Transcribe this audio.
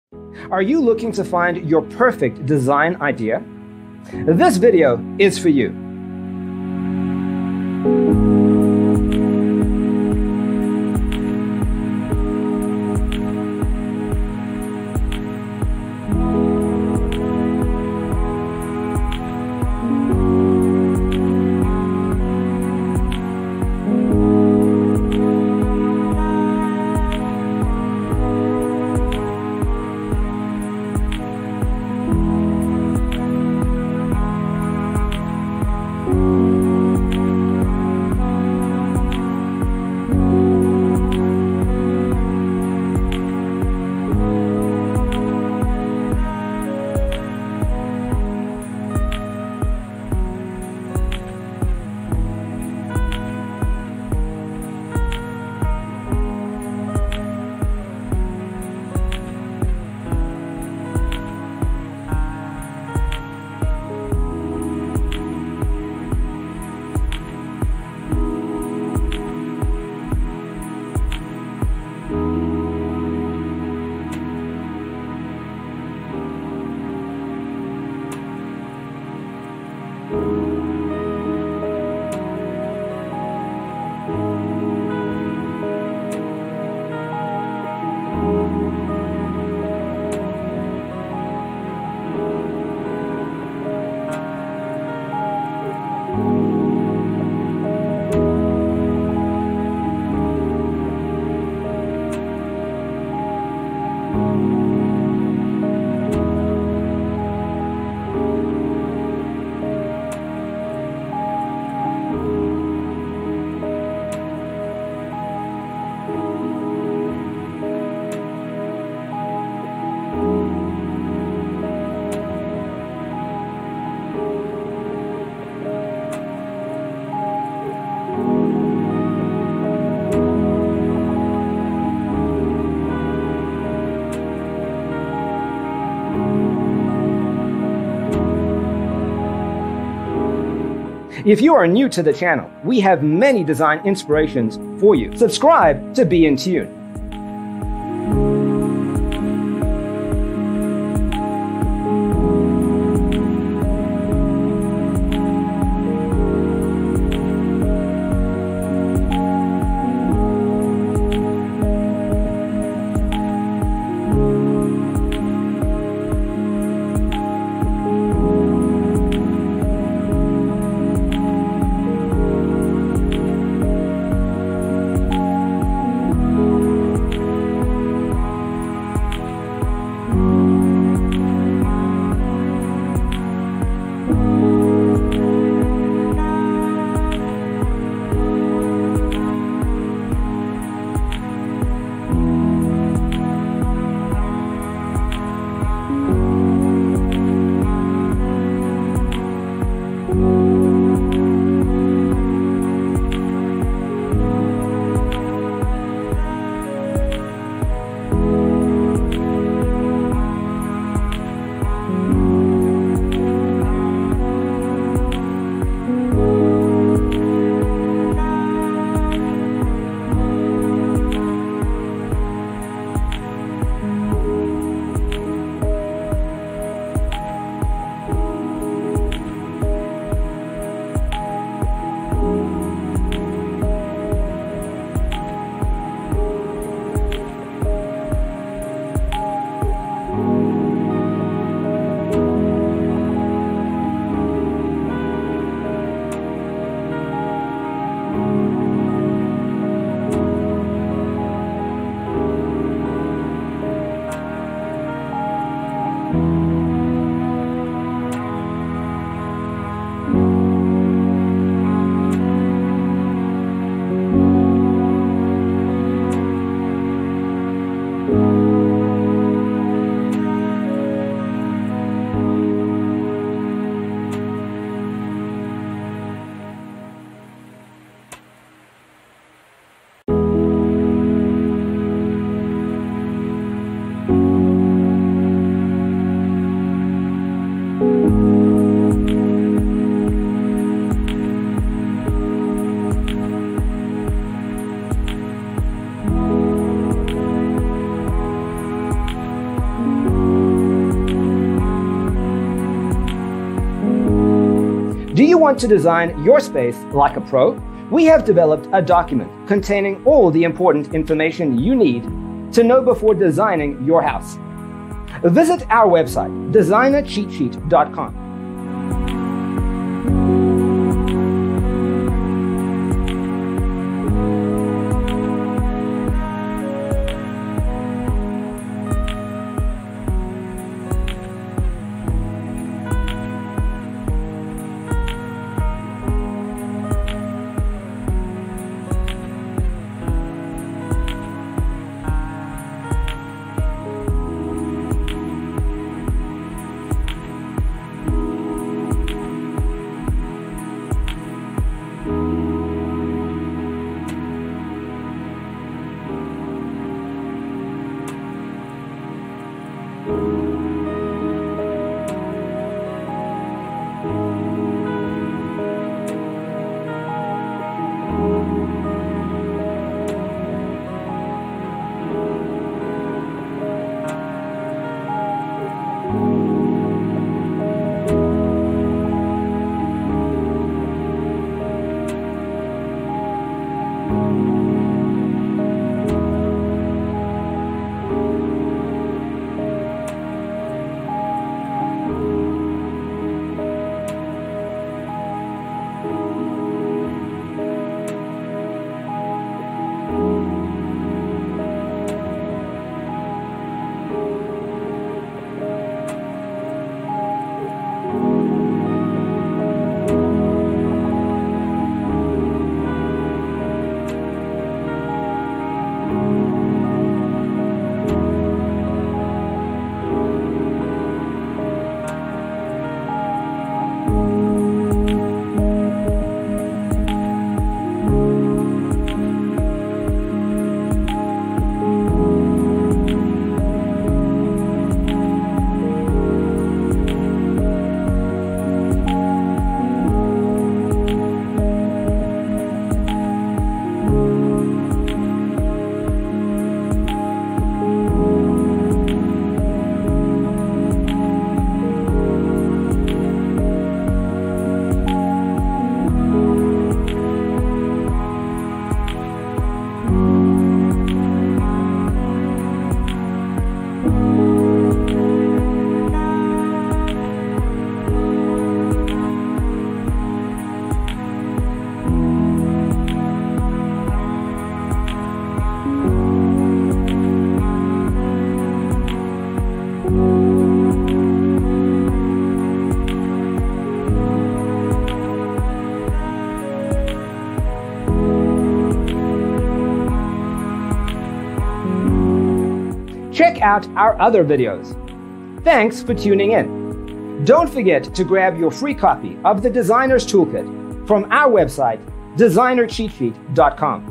Are you looking to find your perfect design idea? This video is for you. If you are new to the channel, we have many design inspirations for you. Subscribe to be in tune. Do you want to design your space like a pro? We have developed a document containing all the important information you need to know before designing your house. Visit our website, designercheatsheet.com. Check out our other videos. Thanks for tuning in. Don't forget to grab your free copy of the Designer's Toolkit from our website, designercheatsheet.com.